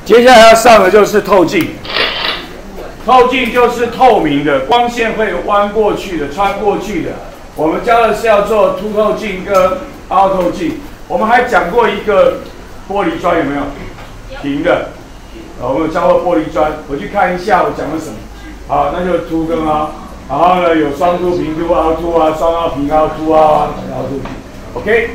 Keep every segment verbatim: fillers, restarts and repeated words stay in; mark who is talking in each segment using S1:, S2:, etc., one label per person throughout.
S1: 接下来要上的就是透镜。透镜就是透明的，光线会弯过去的、穿过去的。我们教的是要做凸透镜跟凹透镜。我们还讲过一个玻璃砖，有没有？平的。我们有教过玻璃砖，回去看一下我讲了什么。好，那就凸跟凹。然后呢，有双凸、平凸、凹凸啊，双凹、平凹、凸凹啊，凹凸平。OK。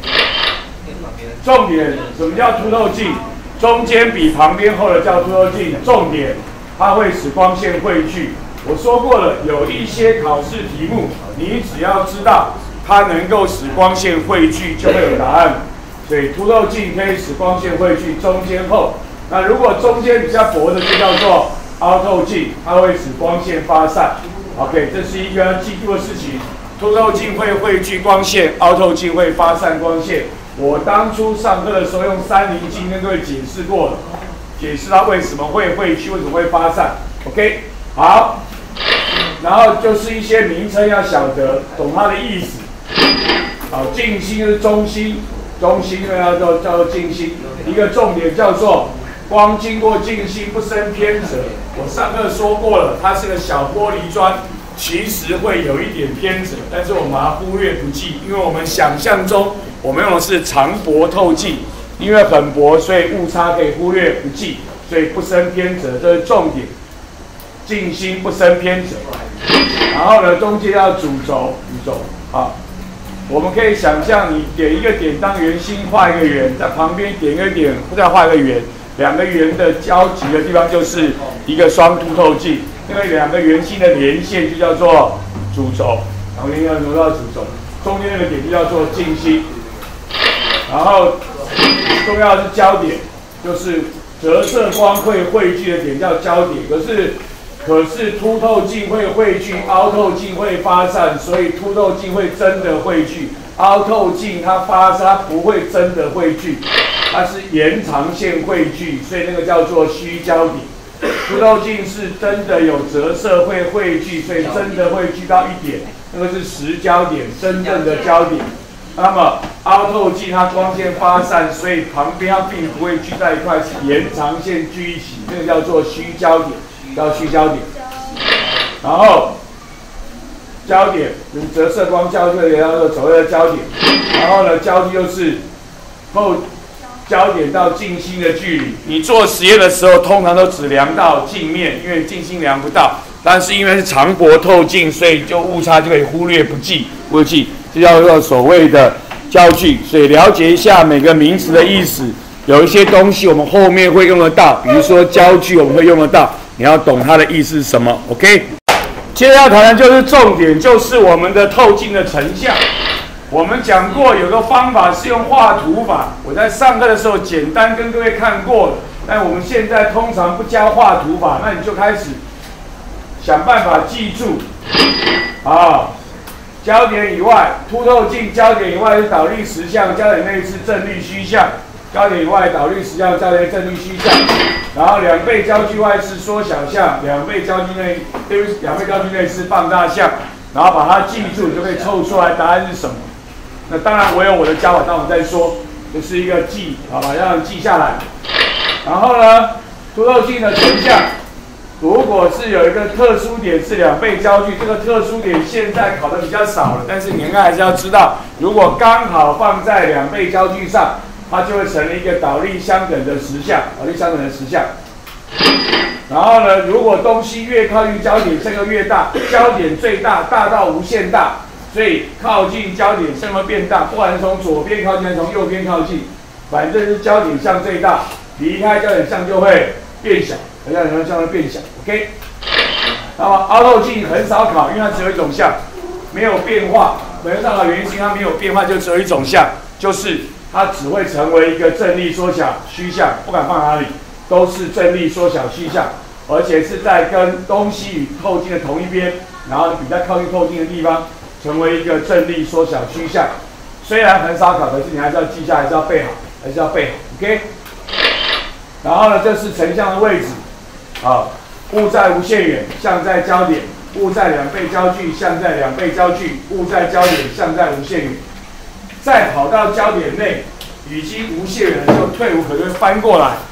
S1: 重点，什么叫凸透镜？中间比旁边厚的叫凸透镜。重点，它会使光线汇聚。我说过了，有一些考试题目，你只要知道它能够使光线汇聚，就会有答案。所以凸透镜可以使光线汇聚，中间厚。那如果中间比较薄的，就叫做凹透镜，它会使光线发散。OK， 这是一个要记住的事情。凸透镜会汇聚光线，凹透镜会发散光线。我当初上课的时候用三棱镜跟各位解释过了，解释它为什么会汇聚，为什么会发散。OK， 好，然后就是一些名称要晓得，懂它的意思。好，镜心是中心，中心因为要叫叫做镜心。一个重点叫做光经过镜心不生偏折。我上课说过了，它是个小玻璃砖。其实会有一点偏折，但是我们把它忽略不计，因为我们想象中我们用的是长薄透镜，因为很薄，所以误差可以忽略不计，所以不生偏折，这是重点。镜心不生偏折，然后呢，中间要主轴，主轴好，我们可以想象你点一个点当圆心，画一个圆，在旁边点一个点，再画一个圆，两个圆的交集的地方就是一个双凸透镜。因为两个圆心的连线就叫做主轴，然后连要挪到主轴，中间那个点就叫做镜心。然后重要的是焦点，就是折射光会汇聚的点叫焦点。可是可是凸透镜会汇聚，凹透镜会发散，所以凸透镜会真的汇聚，凹透镜它发散它不会真的汇聚，它是延长线汇聚，所以那个叫做虚焦点。凸透镜是真的有折射会汇聚，所以真的汇聚到一点，那个是实焦点，真正的焦点。那么凹透镜它光线发散，所以旁边它并不会聚在一块，是延长线聚一起，那个叫做虚焦点，叫虚焦点。然后焦点就是折射光交聚的叫做所谓的焦点。然后呢，焦距就是后。焦点到镜心的距离，你做实验的时候通常都只量到镜面，因为镜心量不到。但是因为是长薄透镜，所以就误差就可以忽略不计，不计，这叫做所谓的焦距。所以了解一下每个名词的意思，有一些东西我们后面会用得到，比如说焦距我们会用得到，你要懂它的意思是什么 ，OK？ 接着要谈的就是重点，就是我们的透镜的成像。我们讲过有个方法是用画图法，我在上课的时候简单跟各位看过了。但我们现在通常不教画图法，那你就开始想办法记住。啊，焦点以外，凸透镜焦点以外是导力实像，焦点内是正力虚像，焦点以外导力实像，焦点正力虚像。然后两倍焦距外是缩小像，两倍焦距内，对不起，两倍焦距内是放大像。然后把它记住，就可以凑出来答案是什么。那当然，我有我的教法，待会再说。这是一个记，好吧，让记下来。然后呢，凸透镜的成像，如果是有一个特殊点是两倍焦距，这个特殊点现在考的比较少了，但是你应该还是要知道，如果刚好放在两倍焦距上，它就会成了一个导力相等的实像，导力相等的实像。然后呢，如果东西越靠近焦点，这个越大，焦点最大，大到无限大。所以靠近焦点像会变大，不管是从左边靠近还是从右边靠近，反正是焦点像最大，离开焦点像就会变小，焦点像会变小 ，OK。那么凹透镜很少考，因为它只有一种像，没有变化。没有上考原型它没有变化，就只有一种像，就是它只会成为一个正力缩小虚像，不管放哪里都是正力缩小虚像，而且是在跟东西与透镜的同一边，然后比较靠近透镜的地方。成为一个正力缩小虚像，虽然很少考，可是你还是要记下，还是要背好，还是要背好 ，OK。然后呢，这是成像的位置，啊，物在无限远，像在焦点；物在两倍焦距，像在两倍焦距；物在焦点，像在无限远。再跑到焦点内，已经无限远了，就退无可退，翻过来，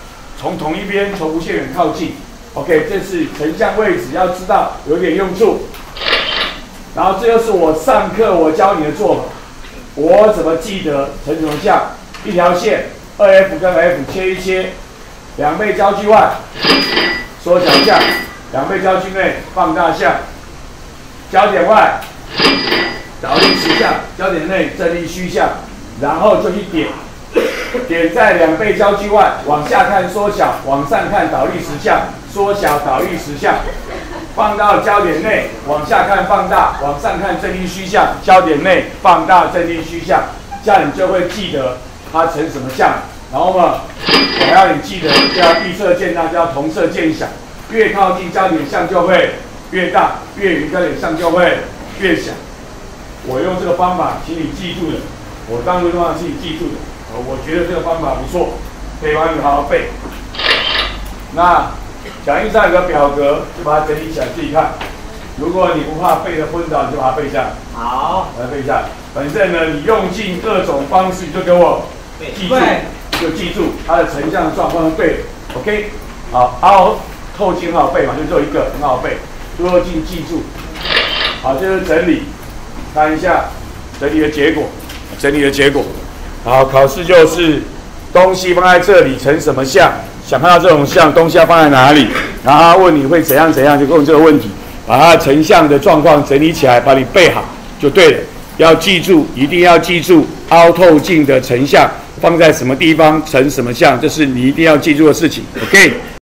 S1: 从同一边从无限远靠近。OK， 这是成像位置，要知道有点用处。然后这就是我上课我教你的做法，我怎么记得成什么像？一条线，二 F 跟 F 切一切，两倍焦距外，缩小像，两倍焦距内放大像，焦点外，导力实像，焦点内正力虚像，然后就去点。点在两倍焦距外，往下看缩小，往上看导力实像，缩小导力实像，放到焦点内，往下看放大，往上看正力虚像，焦点内放大正力虚像，这样你就会记得它成什么像。然后呢，我还要你记得叫异色渐大，叫同色渐小，越靠近焦点像就会越大，越离焦点像就会越小。我用这个方法，请你记住的，我当初方法请你记住的。我觉得这个方法不错，可以帮你好好背。那讲义上有个表格，就把它整理起来自己看。如果你不怕背的昏倒，你就把它背下来。
S2: 好，
S1: 把它背下来。反正呢，你用尽各种方式，你就给我记住，就记住它的成像状况是对的。OK， 好，凹透镜很好背嘛，就只有一个很好背。凸透镜记住。好，这就是整理，看一下整理的结果，整理的结果。好，考试就是东西放在这里成什么像？想看到这种像，东西要放在哪里？然后他问你会怎样怎样，就问这个问题，把它成像的状况整理起来，把你背好就对了。要记住，一定要记住凹透镜的成像放在什么地方成什么像，这是你一定要记住的事情。OK。